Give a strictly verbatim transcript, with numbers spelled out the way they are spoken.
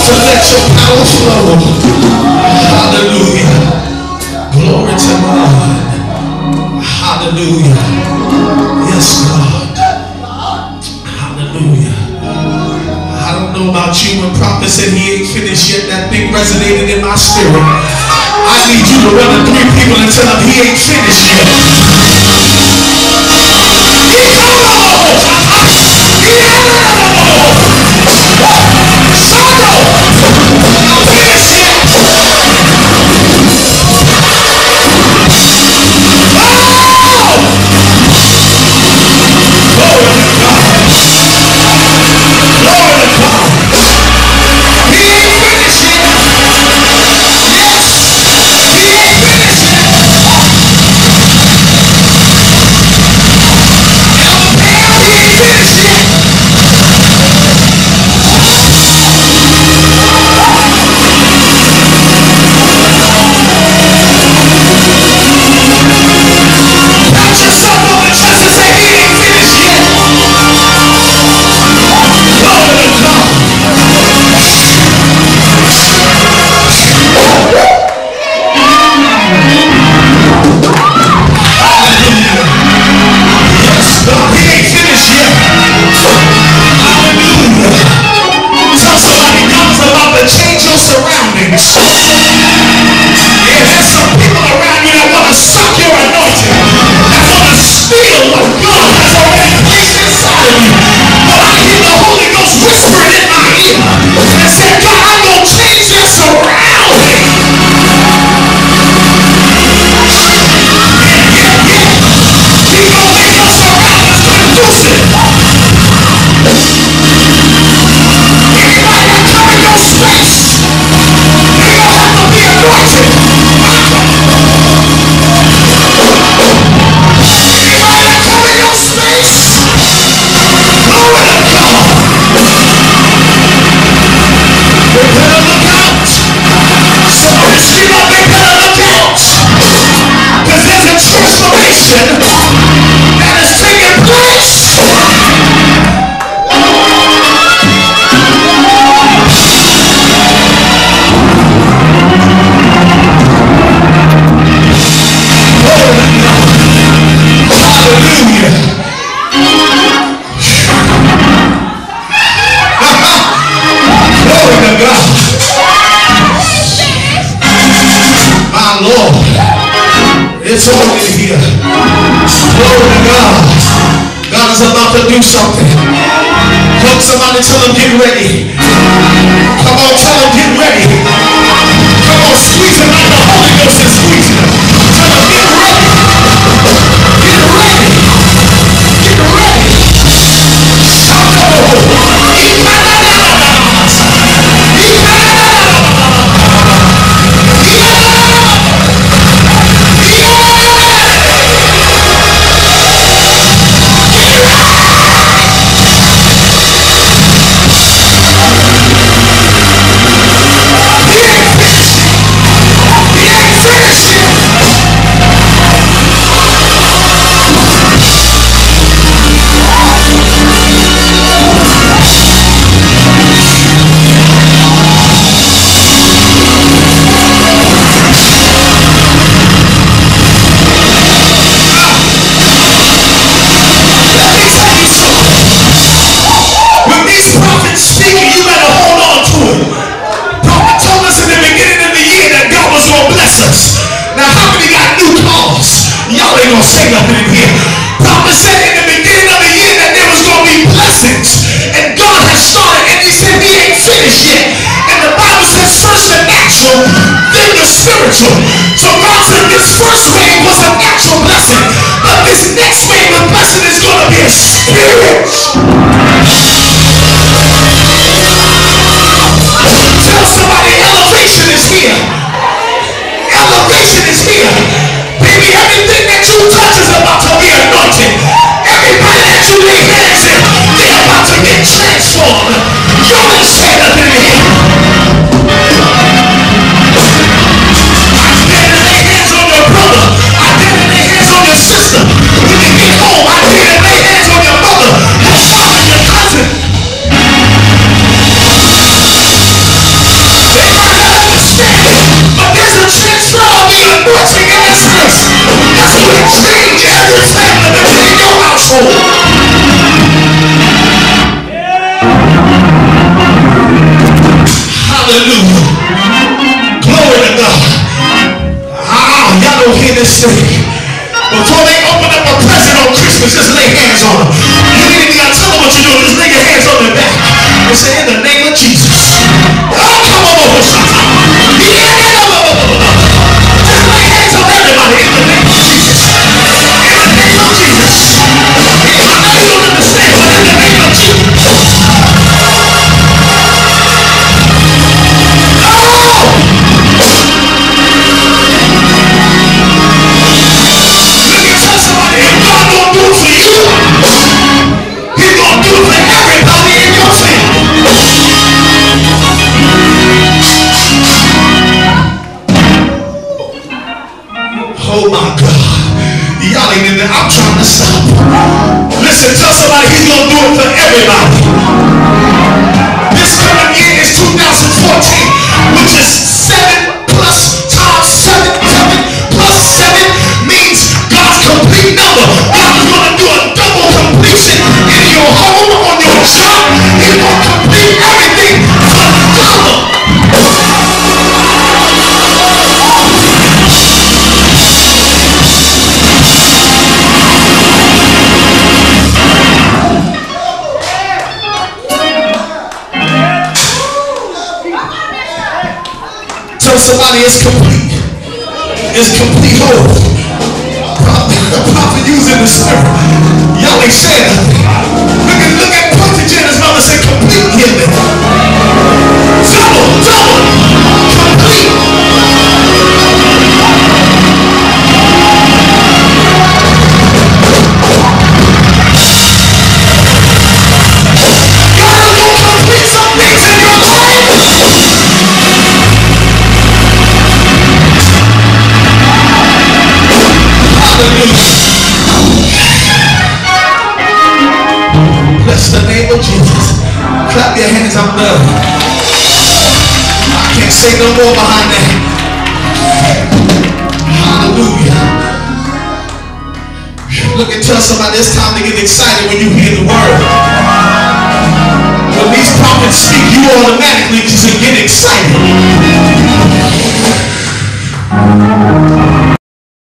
to let your power flow. Hallelujah. Glory to God. Hallelujah. Yes, God. Hallelujah. I don't know about you, when prophet said he ain't finished yet, that thing resonated in my spirit. I need you to run to three people and tell them he ain't finished yet. It's on in here. Glory to God. God is about to do something. Come, somebody tell them get ready. Come on, tell them get ready. Come on, squeeze it like the Holy Ghost is squeezing them. Tell them get ready. Get ready. Get ready. Shout out. Say nothing in here. Prophet said in the beginning of the year that there was going to be blessings, and God has started, and he said he ain't finished yet. And the Bible says first the natural, then the spiritual. So God said this first wave was a natural blessing, but this next wave of blessing is going to be a spiritual. Tell somebody elevation is here. Elevation is here. Baby, everything that you touch is about to be anointed. Everybody that you lay hands in, they're about to get transformed. Y'all ain't saying nothing in here. I dare to lay hands on your brother. I dare to lay hands on your sister. When you get home, I dare to lay hands on your mother, your father, your cousin. Bible here that say, before they open up a present on Christmas, just lay hands on them. You ain't even got to tell them what you're doing. Just lay your hands on their back and say, in the name of Jesus. Oh, come on, just lay hands on everybody in the name of Jesus. In the name of Jesus. I know you don't understand, but in the name of Jesus. Oh my God. Y'all ain't in there. I'm trying to stop. Listen, tell somebody he's going to do it for everybody. This coming year is two thousand fourteen, which is seven plus times seven. Seven plus seven means God's complete number. God is going to do a double completion in your home, on your job. He's going to complete everything for double. Somebody is complete. It's complete whole. Prophet using the spirit. Y'all ain't saying nothing. Look at, look at, point to Jenna's mother and say complete healing. Double, double, complete. God is going to complete some things in your life. Bless the name of Jesus. Clap your hands, I'm done. I can't say no more behind that. Hallelujah. Look and tell somebody it's time to get excited when you hear the word. When these prophets speak, you automatically